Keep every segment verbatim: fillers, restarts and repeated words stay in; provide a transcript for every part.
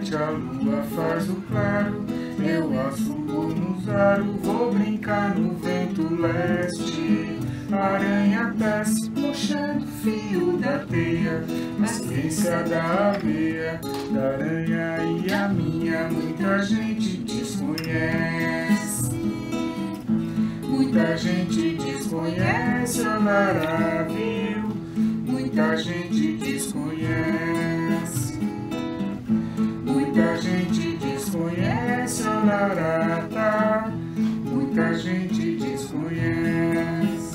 noite a lua faz o claro, eu assumo no zaro, vou brincar no vento leste. A aranha desce, puxando fio da teia, a ciência da areia, da aranha e a minha, muita gente desconhece. Muita gente desconhece, olhará, viu? Muita gente desconhece. Muita gente desconhece, olhará, tá? Muita gente desconhece.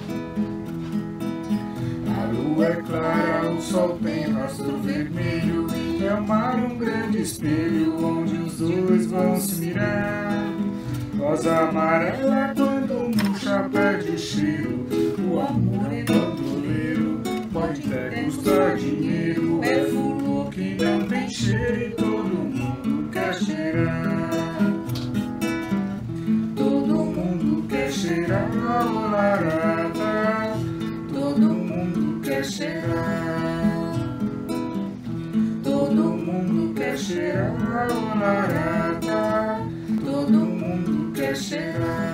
A lua é clara, o sol tem rastro vermelho, é o mar um grande espelho onde os dois vão se mirar. Rosa amarela quando murcha perde o cheiro, o amor é bandoleiro, pode até custar dinheiro, é flor que não tem cheiro e todo mundo quer cheirar. Todo mundo quer cheirar, olarada, todo mundo quer cheirar. Todo mundo quer cheirar, olarada, todo mundo quer cheirar.